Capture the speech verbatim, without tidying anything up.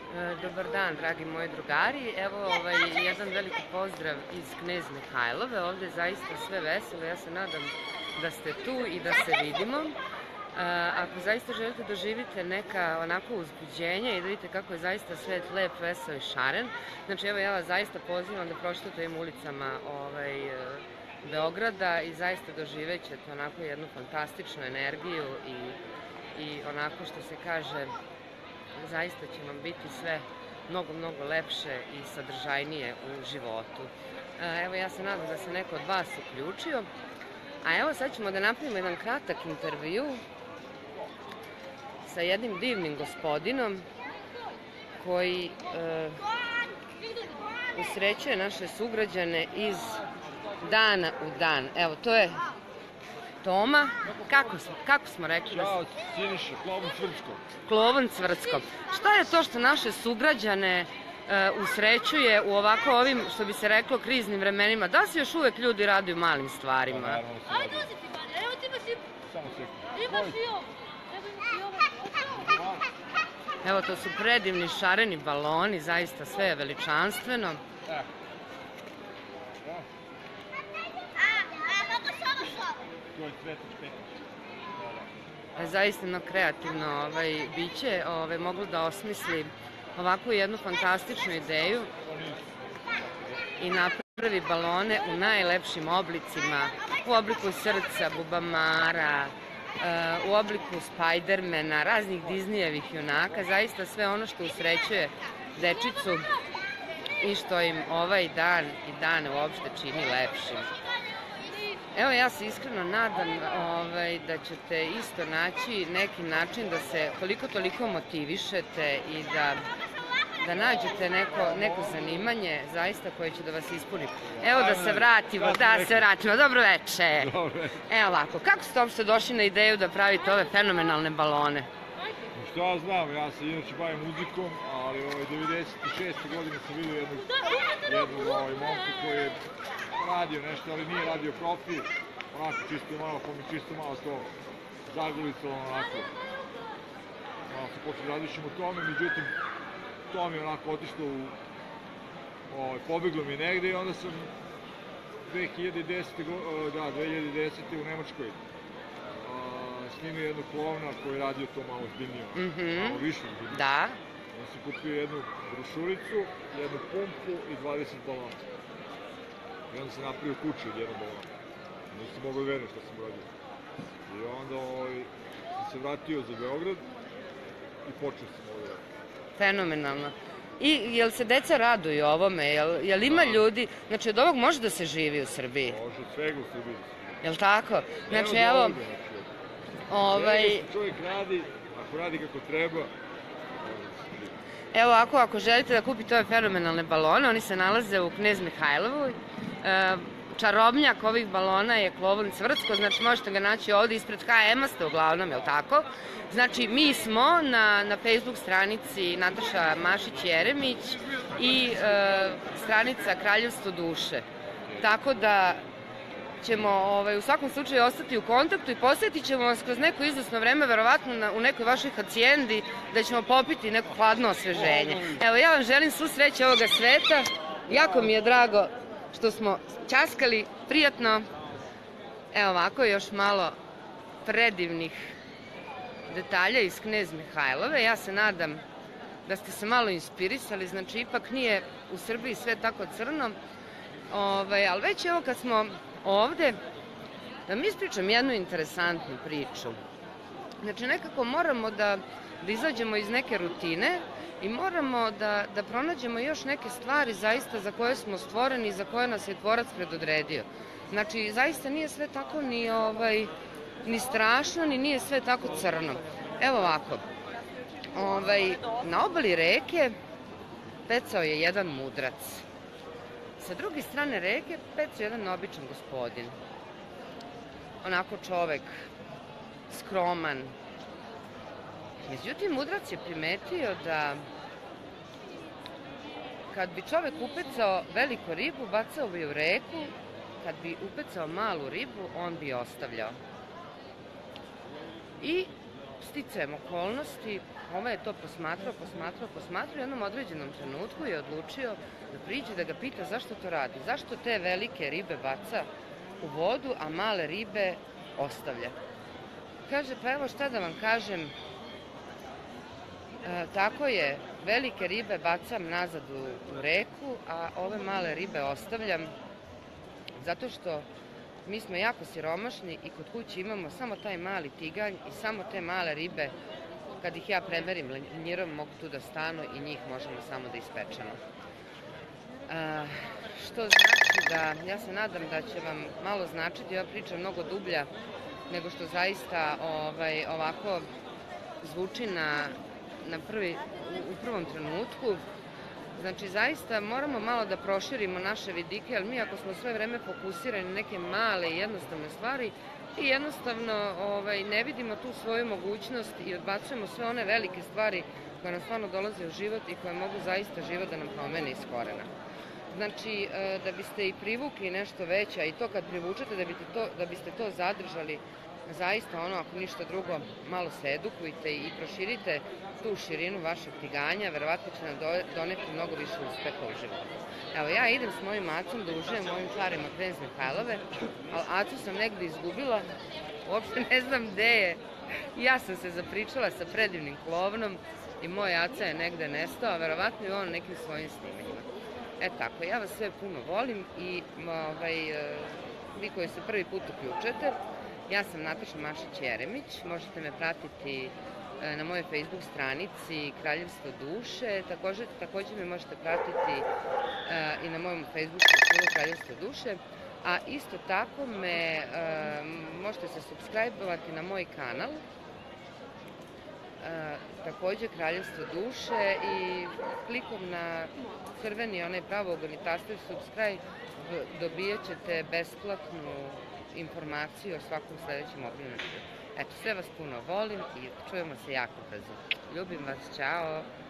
Dobar dan, dragi moji drugari. Evo ovaj, jedan veliki pozdrav iz Knez Mihajlove. Ovde je zaista sve veselo. Ja se nadam da ste tu i da se vidimo. Ako zaista želite da živite neka onako uzbuđenja i da vidite kako je zaista svet lep, veseo i šaren, znači evo ja vas zaista pozivam da prošetate ovim ulicama ovaj, Beograda i zaista doživet ćete onako jednu fantastičnu energiju i, i onako što se kaže, zaista će vam biti sve mnogo, mnogo lepše i sadržajnije u životu. Evo, ja se nadam da se neko od vas uključio. A evo, sad ćemo da napravimo jedan kratak intervju sa jednim divnim gospodinom koji e, usrećuje naše sugrađane iz dana u dan. Evo, to je Toma, kako smo, kako smo rekli? Ćao, Siniša, Klovan Cvrcko. Klovan Cvrcko. Šta je to što naše sugrađane uh, usrećuje u ovako ovim, što bi se reklo, kriznim vremenima? Da se još uvek ljudi raduju malim stvarima? Pa naravno se raduju. Evo ti imaš i... Samo sekund. Imaš i ovo. Evo imaš i ovo. Evo, to su predivni šareni baloni, zaista sve je veličanstveno. Da. To je cvetač petač. Zaista jedno kreativno ovaj, biće ovaj, moglo da osmisli ovakvu jednu fantastičnu ideju i napravi balone u najlepšim oblicima, u obliku srca, bubamara, u obliku Spidermana, raznih Disneyevih junaka, zaista sve ono što usrećuje dečicu i što im ovaj dan i dane uopšte čini lepšim. Evo, ja se iskreno nadam ovaj, da ćete isto naći neki način da se koliko toliko motivišete i da, da nađete neko, neko zanimanje zaista koje će da vas ispuni. Evo da se vratimo, da se vratimo. Dobro veče. Evo ovako, kako ste uopšte došli na ideju da pravite ove fenomenalne balone? Što ja znam, ja se inače bavim muzikom, ali ovaj, devedeset šeste godine sam vidio jednog, jednog ovaj, momka koji je radio nešto, ali nije radio profi, onako čisto malo, pa mi čisto malo to zagulicalo onako. Malo se počeli različimo o tome, međutim, to mi je onako otišlo u, ovaj, pobeglo mi negde i onda sam dve hiljade desete. da, dve hiljade desete. u Nemačkoj snimio jednog klovna koji je radio to malo zbiljnije, malo više zbiljnije. Da. On se kupio jednu brošuricu, jednu pumpu i dvadeset balona. I onda sam napravio kuću od jednog balona. Nisam mogao da verujem što sam uradio. I onda ovaj, sam se vratio za Beograd i počeo sam ovo da radim. Fenomenalno. I jel se deca raduju ovome? Jel, jel ima ljudi, znači od ovog može da se živi u Srbiji? Može od svega u Srbiji. Jel tako? Znači Evo evo... ovdje, znači, Ovaj... Što čovjek radi, ako radi kako treba, Evo ovako, ako želite da kupite ove fenomenalne balone, oni se nalaze u Knez Mihajlovoj. Čarobnjak ovih balona je Klovan Cvrcko, znači možete ga naći ovde ispred ha ema ste uglavnom, jel tako? Znači mi smo na, na Facebook stranici Nataša Mašić-Jeremić i e, stranica Kraljevstvo duše. Tako da ćemo ovaj, u svakom slučaju ostati u kontaktu i posjetit ćemo vas kroz neko izvesno vreme, verovatno na, u nekoj vašoj hacijendi, da ćemo popiti neko hladno osveženje. Evo, ja vam želim svu sreće ovoga sveta. Jako mi je drago što smo ćaskali, prijatno. Evo ovako, još malo predivnih detalja iz Knez Mihajlove. Ja se nadam da ste se malo inspirisali, znači ipak nije u Srbiji sve tako crno. Ovaj, ali već evo kad smo ovde, da mi ispričam jednu interesantnu priču. Znači nekako moramo da, da izađemo iz neke rutine i moramo da, da pronađemo još neke stvari zaista za koje smo stvoreni i za koje nas je tvorac predodredio. Znači zaista nije sve tako ni, ovaj, ni strašno, ni nije sve tako crno. Evo ovako, ovaj, na obali reke pecao je jedan mudrac. Sa druge strane reke pecao jedan običan gospodin. Onako čovek, skroman. Međutim, mudrac je primetio da kad bi čovek upecao veliku ribu, bacao bi u reku, kad bi upecao malu ribu, on bi ostavljao. I sticajem okolnosti, ovaj je to posmatrao, posmatrao, posmatrao i u jednom određenom trenutku je odlučio da priđe da ga pita zašto to radi, zašto te velike ribe baca u vodu, a male ribe ostavlja. Kaže, pa evo šta da vam kažem, e, tako je, velike ribe bacam nazad u, u reku, a ove male ribe ostavljam zato što mi smo jako siromašni i kod kuće imamo samo taj mali tiganj i samo te male ribe, kad ih ja premerim lenjirom, mogu tu da stanu i njih možemo samo da ispečemo. E, što znači da, ja se nadam da će vam malo značiti ova priča mnogo dublja nego što zaista ovaj, ovako zvuči na, na prvi, u, u prvom trenutku. Znači, zaista moramo malo da proširimo naše vidike, ali mi ako smo sve vreme fokusirani na neke male i jednostavne stvari i jednostavno ovaj, ne vidimo tu svoju mogućnost i odbacujemo sve one velike stvari koje nam stvarno dolaze u život i koje mogu zaista život da nam promene iz korena. Znači, da biste i privukli nešto veće, a i to kad privučete, da, biste to, da biste to zadržali, zaista ono, ako ništa drugo, malo se edukujte i proširite tu širinu vašeg tiganja, verovatno će nam doneti mnogo više uspeha u životu. Evo, ja idem s mojim Acom da užijem u ovim čarima Knez Mihajlove, ali Acu sam negde izgubila, uopšte ne znam gde je. Ja sam se zapričala sa predivnim klovnom i moj Aca je negde nestao, a verovatno i on nekim svojim snimanjima. E tako, ja vas sve puno volim i ovaj, vi koji se prvi put uključete, ja sam Nataša Mašić-Jeremić, možete me pratiti na mojoj Facebook stranici Kraljevstvo duše, takođe, takođe me možete pratiti uh, i na mojom Facebook profilu Kraljevstvo duše, a isto tako me uh, možete se subscribe-ovati na moj kanal, uh, takođe Kraljevstvo duše i klikom na crveni onaj pravougalni taster subscribe dobijat ćete besplatnu informaciju o svakom sledećem obliku. Eto, sve vas puno volim i čujemo se jako brzo. Ljubim vas, čao!